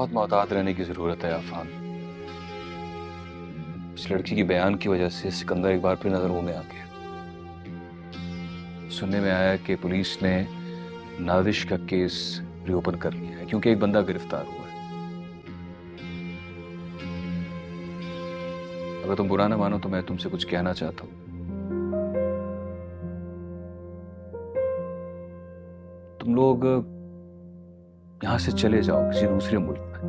बहुत मोहतात रहने की जरूरत है आफान। इस लड़की की बयान की वजह से सिकंदर एक बार फिर नजरों में आ गया। सुनने में आया कि पुलिस ने नादिश का केस रीओपन कर लिया है क्योंकि एक बंदा गिरफ्तार हुआ है। अगर तुम बुरा ना मानो तो मैं तुमसे कुछ कहना चाहता हूँ। तुम लोग यहां से चले जाओ किसी दूसरे मुल्क में।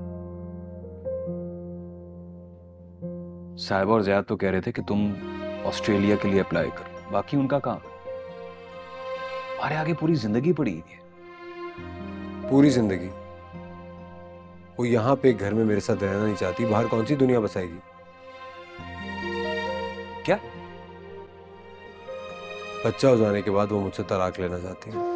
साहिब और ज़ियाद तो कह रहे थे कि तुम ऑस्ट्रेलिया के लिए अप्लाई करो, बाकी उनका काम है। हमारे आगे पूरी जिंदगी पड़ी हुई है। पूरी जिंदगी? वो यहाँ पे एक घर में मेरे साथ रहना नहीं चाहती, बाहर कौन सी दुनिया बसाएगी? क्या? बच्चा हो जाने के बाद वो मुझसे तलाक लेना चाहती है।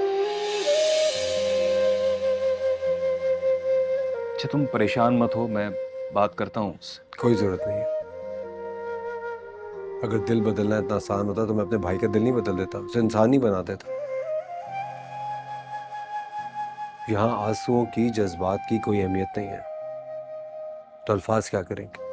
अच्छा तुम परेशान मत हो, मैं बात करता हूँ उससे। कोई जरूरत नहीं है। अगर दिल बदलना इतना आसान होता तो मैं अपने भाई का दिल नहीं बदल देता, उसे इंसान ही बना देता। यहाँ आंसुओं की, जज्बात की कोई अहमियत नहीं है, तो अल्फाज क्या करेंगे?